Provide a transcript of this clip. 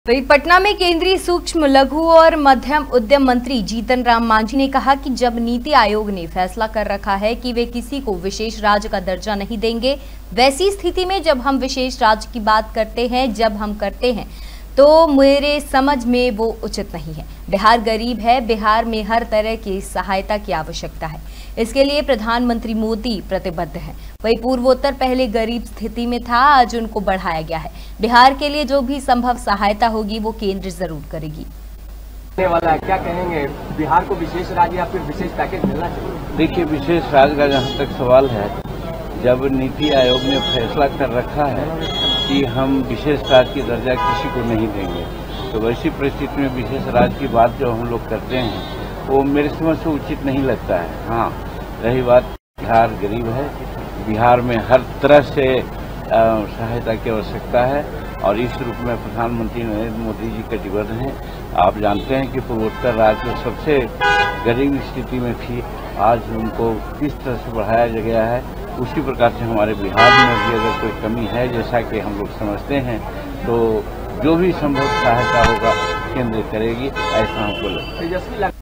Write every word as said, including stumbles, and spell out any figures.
वहीं पटना में केंद्रीय सूक्ष्म लघु और मध्यम उद्यम मंत्री जीतन राम मांझी ने कहा कि जब नीति आयोग ने फैसला कर रखा है कि वे किसी को विशेष राज्य का दर्जा नहीं देंगे, वैसी स्थिति में जब हम विशेष राज्य की बात करते हैं जब हम करते हैं तो मेरे समझ में वो उचित नहीं है। बिहार गरीब है, बिहार में हर तरह की सहायता की आवश्यकता है, इसके लिए प्रधानमंत्री मोदी प्रतिबद्ध हैं। वही पूर्वोत्तर पहले गरीब स्थिति में था, आज उनको बढ़ाया गया है। बिहार के लिए जो भी संभव सहायता होगी वो केंद्र जरूर करेगी। वाला है, क्या कहेंगे, बिहार को विशेष राज्य या फिर विशेष पैकेज मिलना चाहिए? देखिए, विशेष राज्य का जहाँ तक सवाल है, जब नीति आयोग ने फैसला कर रखा है कि हम विशेष राज्य की दर्जा किसी को नहीं देंगे, तो वैसी परिस्थिति में विशेष राज्य की बात जो हम लोग करते हैं वो मेरे समझ से उचित नहीं लगता है। हाँ, रही बात, बिहार गरीब है, बिहार में हर तरह से सहायता की आवश्यकता है और इस रूप में प्रधानमंत्री नरेंद्र मोदी जी कटिबद्ध हैं। आप जानते हैं कि पूर्वोत्तर राज्य सबसे गरीब स्थिति में थी, आज उनको किस तरह से बढ़ाया गया है। उसी प्रकार से हमारे बिहार में भी अगर कोई कमी है, जैसा कि हम लोग समझते हैं, तो जो भी संभव सहायता होगा केंद्र करेगी, ऐसा हमको लगता है।